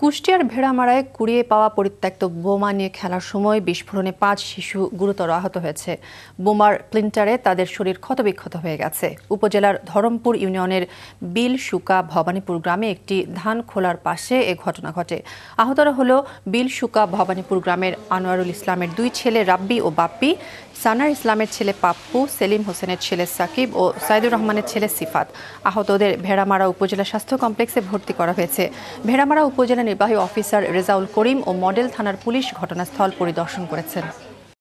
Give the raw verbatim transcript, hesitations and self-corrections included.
কুষ্টিয়ার ভেড়ামারায় কুড়িয়ে পাওয়া পরিত্যক্ত বোমা নিয়ে খেলার সময় বিস্ফোরণে পাঁচ শিশু গুরুতর আহত হয়েছে। বোমার প্লিন্টারে তাদের শরীর ক্ষতবিক্ষত হয়ে গেছে। উপজেলার ধরমপুর ইউনিয়নের বিলশুকা ভবানীপুর গ্রামে একটি ধান খোলার পাশে এ ঘটনা ঘটে। আহতরা হলো বিলশুকা ভবানীপুর গ্রামের আনোয়ারুল ইসলামের দুই ছেলে রাব্বি ও বাপ্পি, সানার ইসলামের ছেলে পাপ্পু, সেলিম হোসেনের ছেলে সাকিব ও সাইদুর রহমানের ছেলে সিফাত। আহতদের ভেড়ামারা উপজেলা স্বাস্থ্য কমপ্লেক্সে ভর্তি করা হয়েছে। ভেড়ামারা উপজেলা নির্বাহী অফিসার রেজাউল করিম ও মডেল থানার পুলিশ ঘটনাস্থল পরিদর্শন করেছেন।